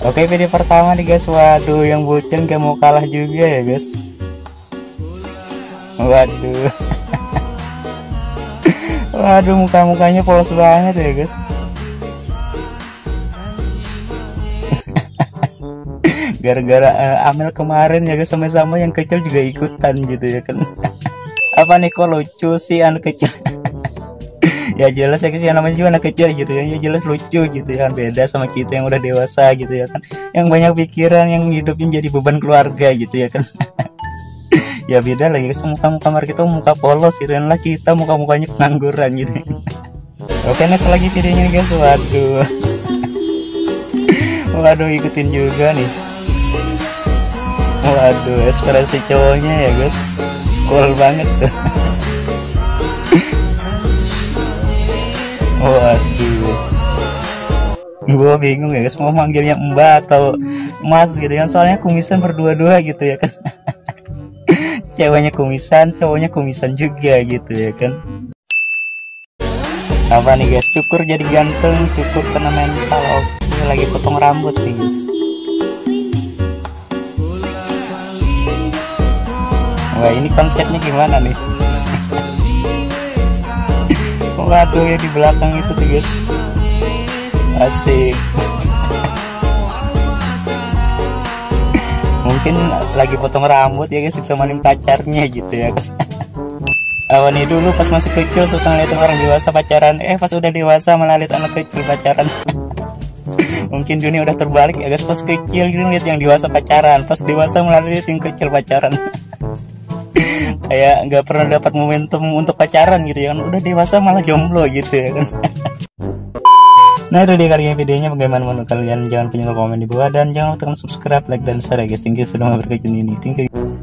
Oke, video pertama nih guys. Waduh, yang bucin gak mau kalah juga ya guys. Waduh. Waduh, muka-mukanya polos banget ya guys. Gara-gara Amel kemarin ya guys, sama-sama yang kecil juga ikutan gitu ya kan. Apa nih kok lucu sih anak kecil. Ya jelas ya guys, ya namanya juga anak kecil gitu ya, ya jelas lucu gitu ya, beda sama kita yang udah dewasa gitu ya kan, yang banyak pikiran, yang hidupnya jadi beban keluarga gitu ya kan. Ya beda lagi guys, muka-muka kita muka polos gitu kan, lah kita muka-mukanya pengangguran gitu ya. Oke, next lagi videonya guys. Waduh. Waduh, ikutin juga nih. Waduh, ekspresi cowoknya ya guys, cool banget tuh. Waduh, gue bingung ya guys, mau manggilnya Mbak atau Mas gitu kan, soalnya kumisan berdua-dua gitu ya kan. Ceweknya kumisan, cowoknya kumisan juga gitu ya kan. Apa nih guys, cukur jadi ganteng, cukur kena mental. Oke, lagi potong rambut nih guys. Wah, ini konsepnya gimana nih? Waduh, ya di belakang itu tuh guys, asik. Mungkin lagi potong rambut ya guys, ditemanin pacarnya gitu ya kan. Awan nih dulu pas masih kecil suka ngeliat orang dewasa pacaran, pas udah dewasa malah lihat anak kecil pacaran. Mungkin dunia udah terbalik ya guys, pas kecil gitu lihat yang dewasa pacaran, pas dewasa malah lihat yang kecil pacaran. Kayak nggak pernah dapat momentum untuk pacaran gitu ya kan, udah dewasa malah jomblo gitu ya kan. Nah, itu dia kali ini videonya, bagaimana menurut kalian? Jangan lupa komen di bawah dan jangan lupa tekan subscribe, like dan share ya guys. Thank you sudah memperhatikan ini. Thank you.